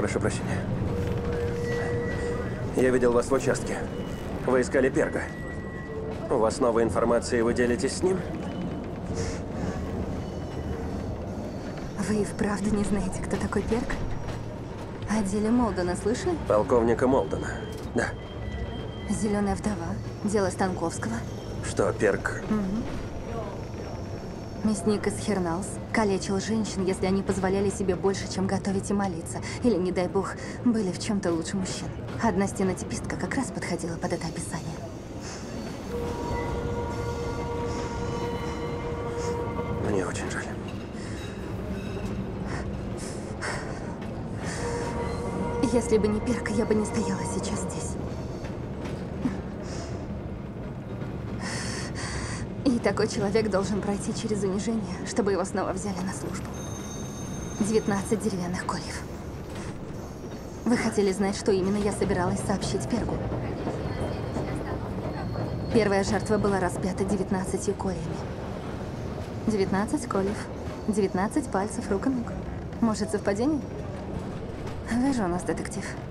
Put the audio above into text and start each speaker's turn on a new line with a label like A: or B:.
A: Прошу прощения. Я видел вас в участке. Вы искали Перга. У вас новая информация, и вы делитесь с ним?
B: Вы и вправду не знаете, кто такой Перг? О деле Молдона слышали?
A: Полковника Молдона. Да.
B: Зеленая вдова. Дело Станковского.
A: Что, Перг?
B: Мясник из Херналс калечил женщин, если они позволяли себе больше, чем готовить и молиться. Или, не дай бог, были в чем-то лучше мужчин. Одна стенотипистка как раз подходила под это описание.
A: Мне очень жаль.
B: Если бы не Перг, я бы не стояла сейчас здесь. И такой человек должен пройти через унижение, чтобы его снова взяли на службу. 19 деревянных кольев. Вы хотели знать, что именно я собиралась сообщить Пергу? Первая жертва была распята 19 кольями. 19 кольев, 19 пальцев рук и ног. Может, совпадение? Вы же у нас детектив.